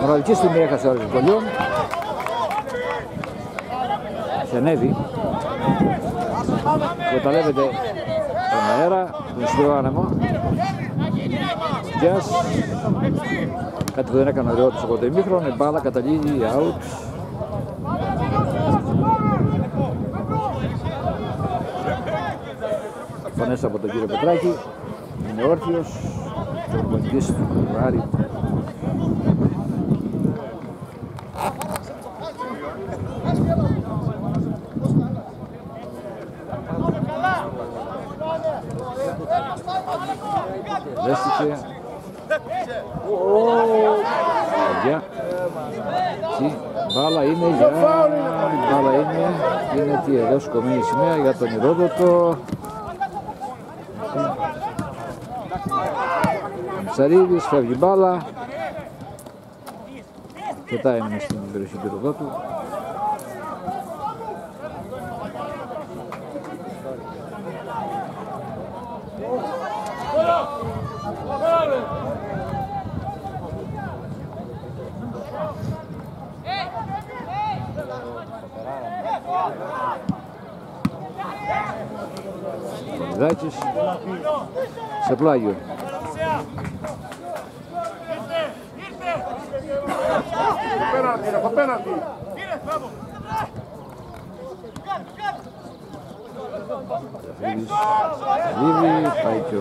Μοναδική στιγμή έχασε ο Αριστοκολιών. Χενεύει. Εκμεταλλεύεται τον αέρα, τον ισχυρό άνεμο. Γιας. Κάτι που δεν έκανε ο Ριώτης από το ημίχρονο. Η μπάλα καταλήγει out. Φανές από τον κύριο Πετράκη. Είναι όρθιος. Και ο προπονητής του Άρη. Δέστηκε. Για. Τι μπάλα είναι για. Μπάλα είναι τι εδώ σκομμένη σημαία για τον Ηρόδοτο. Ψαρίδης, φεύγει μπάλα. Πετάει μες στην περιοχή του Ηροδότου. Δάκης σε πλάγιο. Ζαφύρης, πάει και ο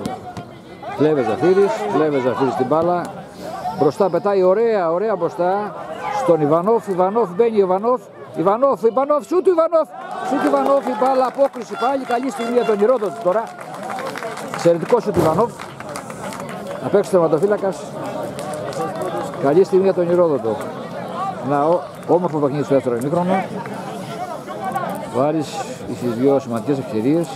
Πλεύε Ζαφύρης στην μπάλα. Μπροστά πετάει ωραία μπροστά στον Ιβανόφ. Μπαίνει ο Ιβανόφ, σούτ του Ιβανόφ, η μπάλα, απόκριση πάλι, καλή στιγμή για τον Ηρόδοτο τώρα. Εξαιρετικό σούτ του Ιβανόφ. Να παίξει τερματοφύλακας. Καλή στιγμή για τον Ηρόδοτο. Ένα όμορφο παιχνίδι στο δεύτερο ημίχρονο. Ο Άρης είχε δύο σημαντικές ευκαιρίες.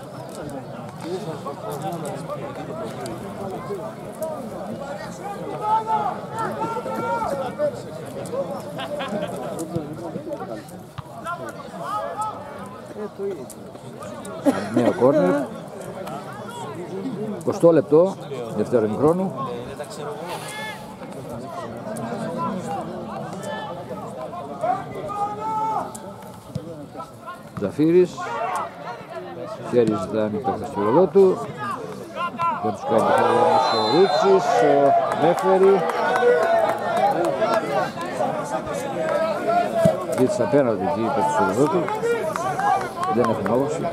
Νέο κόρνερ. 20 λεπτό δεύτερο ημιχρόνου. Ζαφύρης. Χέρι ζητάει το χαστηροδό του. Δεν τους κάνει το ο Ρούτσης, ο Νέφερη. Ζήτησε απέναντι εκεί το χαστηροδό του. Δεν έχουν όψη.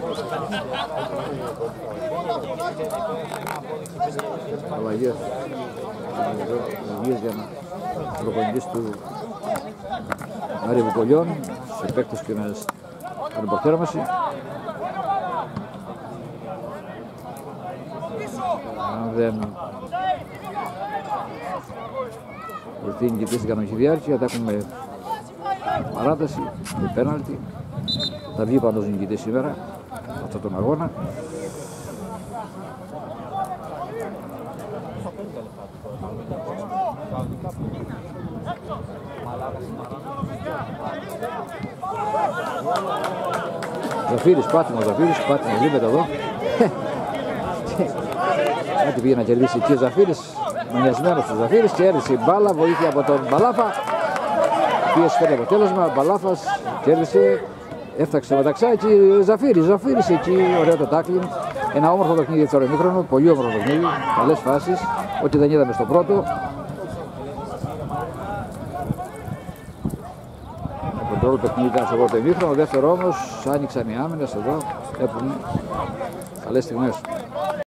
Αλλαγές για να προπονητής του Άρη Βουκολιών σε παίκτες και με ανεπορθέρμαση. Αν δεν βρεθεί νικητής στην κανονική διάρκεια θα έχουμε παράταση με πέναλτι. Θα βγει πάντως νικητής σήμερα αυτόν τον αγώνα. Ζαφύρης, πάτημα, λείπεται εδώ. Κάτι πήγε να κερδίσει και ο Ζαφύρης, μανιασμένος του Ζαφύρης, κέρδισε η μπάλα, βοήθεια από τον Μπαλάφα. Πίεση φέρει αποτέλεσμα, ο Μπαλάφας κέρδισε, έφταξε μεταξάκι, Ζαφύρης εκεί, ωραίο το τάκλιν. Ένα όμορφο παιχνίδι δεύτερο ημίχρονο, πολύ όμορφο παιχνίδι, καλές φάσεις, ό,τι δεν είδαμε στο πρώτο. Κοντρόλ παιχνίδι ήταν στο πρώτο ημίχρονο, δεύτερο όμως άνοιξαν οι άμυνες εδώ, έχουμε καλές στιγμές.